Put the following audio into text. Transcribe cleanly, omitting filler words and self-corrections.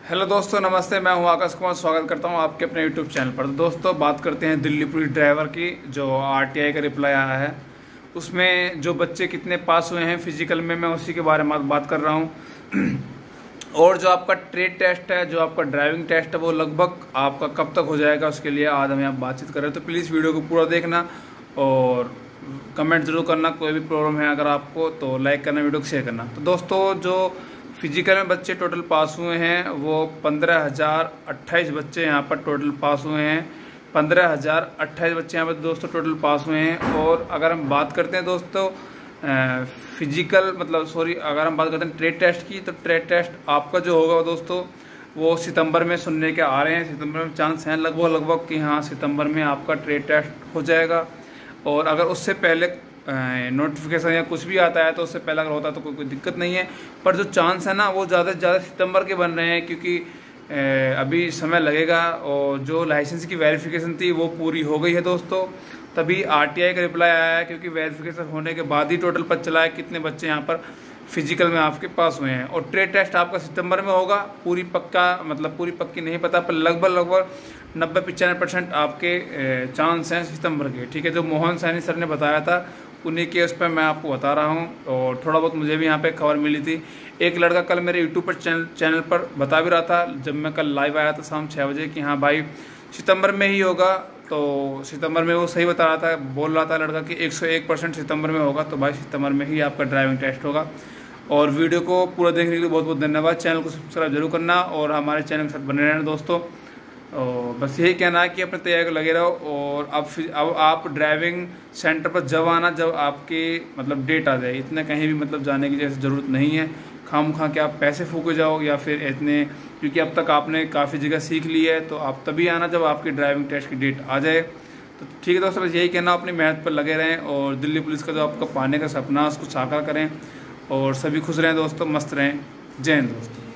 Hello दोस्तों, नमस्ते। मैं हूं आकाश कुमार। स्वागत करता हूं आपके अपने यूट्यूब चैनल पर। तो दोस्तों, बात करते हैं दिल्ली पुलिस ड्राइवर की। जो आरटीआई का रिप्लाई आया है उसमें जो बच्चे कितने पास हुए हैं फिजिकल में, मैं उसी के बारे में बात कर रहा हूं। और जो आपका ट्रेड टेस्ट है, जो आपका ड्राइविंग टेस्ट है, वो लगभग आपका कब तक हो जाएगा, उसके लिए आज हम यहाँ बातचीत कर रहे हैं। तो प्लीज़ वीडियो को पूरा देखना और कमेंट जरूर करना। कोई भी प्रॉब्लम है अगर आपको तो लाइक करना, वीडियो को शेयर करना। तो दोस्तों, जो फिजिकल में बच्चे टोटल पास हुए हैं वो 15,028 बच्चे यहाँ पर टोटल पास हुए हैं। 15,028 बच्चे यहाँ पर दोस्तों टोटल पास हुए हैं। और अगर हम बात करते हैं दोस्तों फिजिकल अगर हम बात करते हैं ट्रेड टेस्ट की, तो ट्रेड टेस्ट आपका जो होगा दोस्तों वो सितंबर में सुनने के आ रहे हैं। सितंबर में चांस हैं लगभग कि हाँ, सितंबर में आपका ट्रेड टेस्ट हो जाएगा। और अगर उससे पहले नोटिफिकेशन या कुछ भी आता है तो उससे पहले अगर होता है तो कोई दिक्कत नहीं है। पर जो चांस है ना, वो ज़्यादा से ज़्यादा सितंबर के बन रहे हैं, क्योंकि अभी समय लगेगा। और जो लाइसेंस की वेरिफिकेशन थी वो पूरी हो गई है दोस्तों, तभी आरटीआई का रिप्लाई आया है। क्योंकि वेरिफिकेशन होने के बाद ही टोटल पता चला है कितने बच्चे यहाँ पर फिजिकल में आपके पास हुए हैं। और ट्रेड टेस्ट आपका सितंबर में होगा। पूरी पक्की नहीं पता, पर लगभग 90-95% आपके चांस हैं सितंबर के। ठीक है, जो मोहन सैनी सर ने बताया था उन्हीं के उस पर मैं आपको बता रहा हूँ। और थोड़ा बहुत मुझे भी यहाँ पे खबर मिली थी। एक लड़का कल मेरे यूट्यूब पर चैनल पर बता भी रहा था, जब मैं कल लाइव आया था शाम 6 बजे, कि हाँ भाई सितंबर में ही होगा। तो सितंबर में वो सही बता रहा था, बोल रहा था लड़का कि 101% सितंबर में होगा। तो भाई सितंबर में ही आपका ड्राइविंग टेस्ट होगा। और वीडियो को पूरा देखने के लिए बहुत बहुत धन्यवाद। चैनल को सब्सक्राइब जरूर करना और हमारे चैनल के साथ बने रहना दोस्तों। और बस यही कहना है कि अपने तैयारी को लगे रहो। और अब आप ड्राइविंग सेंटर पर जब आना, जब आपकी डेट आ जाए। इतना कहीं भी जाने की जैसे ज़रूरत नहीं है। खाम के आप पैसे फूके जाओ या फिर इतने, क्योंकि अब तक आपने काफ़ी जगह सीख ली है। तो आप तभी आना जब आपकी ड्राइविंग टेस्ट की डेट आ जाए। तो ठीक है दोस्तों, बस यही कहना, अपनी मेहनत पर लगे रहें और दिल्ली पुलिस का जो आपका पाने का सपना है उसको साकार करें। और सभी खुश रहें दोस्तों, मस्त रहें। जय हिंद दोस्तों।